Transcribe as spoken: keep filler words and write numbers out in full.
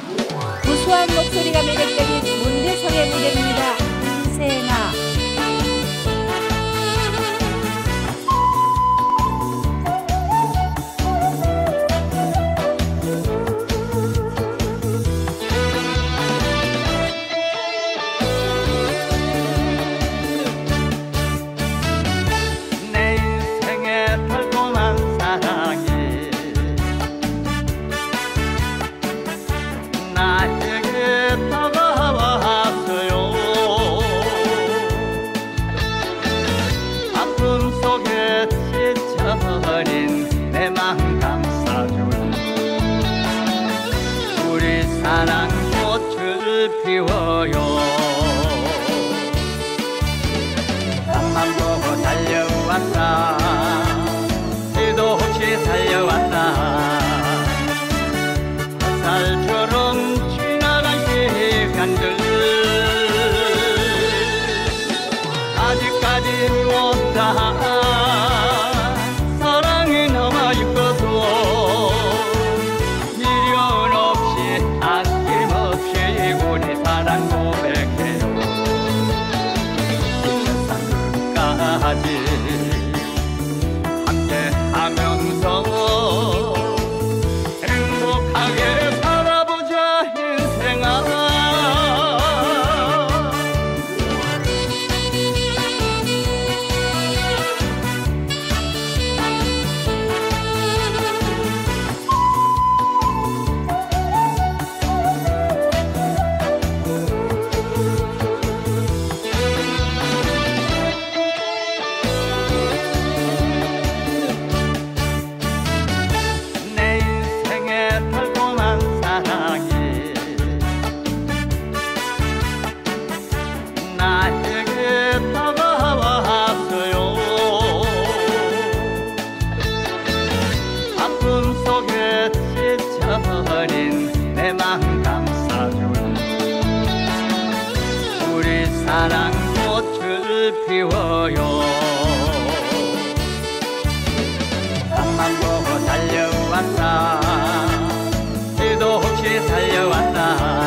구수한 목소리가 매력적인 문대성의 무대입니다. 인생아. 내 맘 감싸준 우리 사랑 꽃을 피워요. 앞만 보고 달려왔다. 지도 없이 달려왔다. 햇살처럼 지나간 시간들 아직까지 못다. 함께 하면서 행복하게 살아보자 인생아. 나에게 다가왔어요. 아픔 속에 지쳐버린 내 맘 감싸준 우리 사랑 꽃을 피워요. 앞만 보고 달려왔다. 지도 없이 달려왔다.